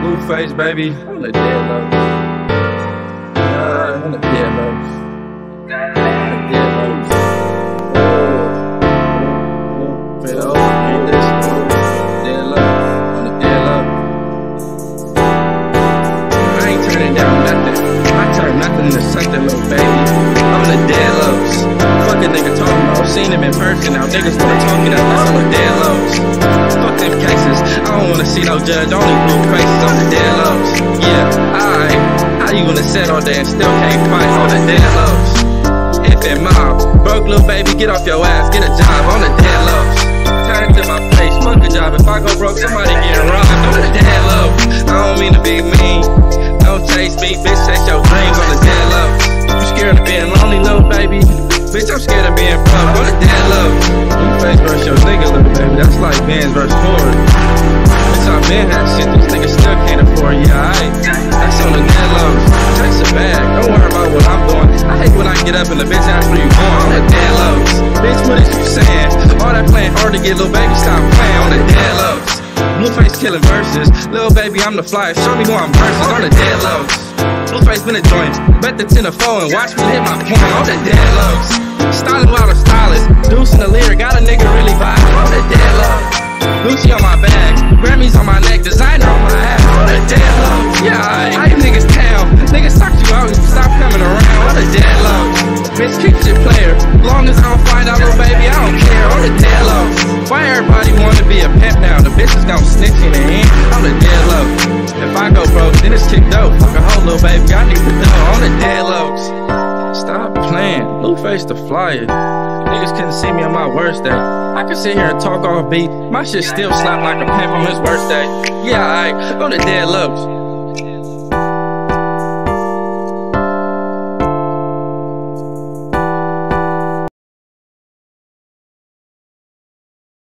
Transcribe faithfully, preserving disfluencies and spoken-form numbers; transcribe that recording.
Blueface, baby. On the dead low. Yeah, on the dead lows. On the dead lows. Feel read this. Dead low. On the dead low. I ain't turning down nothing. I turn nothing to something, little baby. On the dead lows. Fuck a nigga talking about. Seen him in person. Now niggas wanna talk it up. That's on the dead lows. Fuck them cases. I don't wanna see no judge. Only blue faces on the dead lows. Yeah, alright. How you gonna sit all day and still can't fight on the dead lows? If and mom, broke little baby, get off your ass, get a job on the dead lows. Turn to my face, fuck a job. If I go broke, somebody getting robbed on the dead lows. I don't mean to be mean. Don't chase me, bitch, chase your dreams on the dead lows. You scared of being lonely, little baby? Bitch, I'm scared of being broke on the dead lows. Blueface versus your nigga, little baby. That's like Benz versus Ford. Bitch, I been had shit, these niggas still can't afford. Yeah, alright. That's on the dead lows. Chase a bag, don't worry about what I'm doing. I hate when I get up and the bitch asks where you going on the dead lows. Bitch, what is you saying? All that playing hard to get, little baby, stop playing on the dead lows. Blueface killing verses. Little baby, I'm the flyest. Show me who I'm versus on the dead lows. Blueface been a joint. Bet the ten to four and watch me hit my point on the dead lows. Styling while the stylist. Deuce in the lyric. Got a nigga really vibing on the dead lows. Gucci on my bag. Grammys on my neck. Designer on my ass on the dead lows. Yeah, I how you niggas down. Niggas suck you out. Stop coming around on the dead lows. Bitch, keep shit player. Long as I don't find out, little baby, I don't care on the dead lows. Why everybody wanna be a pimp now? The bitches gon' snitch in the end on the dead lows. If I go broke, then it's kicked dope. Fuck a whole little baby, I need the dough on the dead lows. Stop playing, Blueface the flyer. Niggas couldn't see me on my worst day. I can sit here and talk off beat. My shit still slap like a pimp on his worst day. Yeah, alright, on the dead lows.